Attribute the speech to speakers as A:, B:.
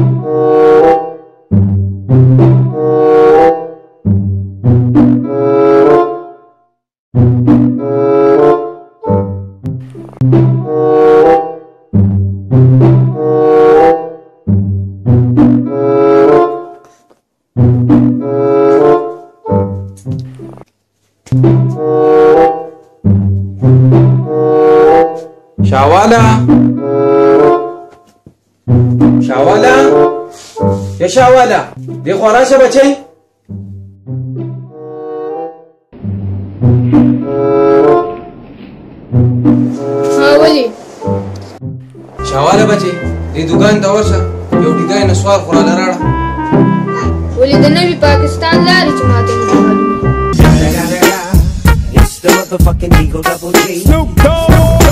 A: شاوالا شاوالا یا شاوالا دی خوراشه بچه
B: ولی
A: شاوالا بچه دی دوکان ته ورشه یو ډیګای نسوار خوراله راړه
B: ولې د نوي پاکستان لارې چې ماته نه معلومې
C: It's the motherfucking Eagle Double G. Snoop Dogg.